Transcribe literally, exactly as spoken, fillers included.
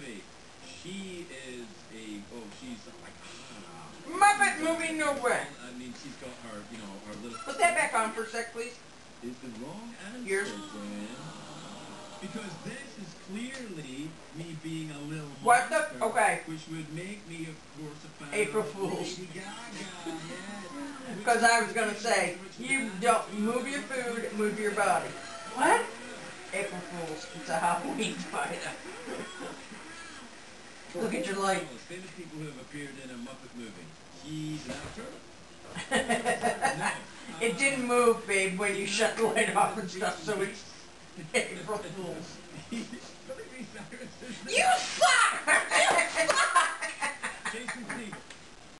movie. She is a, oh, she's like, ah. Muppet movie, no way. I mean, she's got her, you know, her little... Put that back on for a sec, please. Is the wrong answer, Yours. Gwen. Because this is clearly me being a little What monster, the? Okay. Which would make me, of course, a fan April of Fools. Lady Gaga, yes. Because I was going to say, you don't move your food, move your body. What? April Fools. It's a Halloween fight. Look at your light. Famous people who have appeared in a Muppet movie. He's an actor. No. It didn't move, babe, when you shut the light off and stuff, so it's April Fools. You suck! You suck! Jason Segel.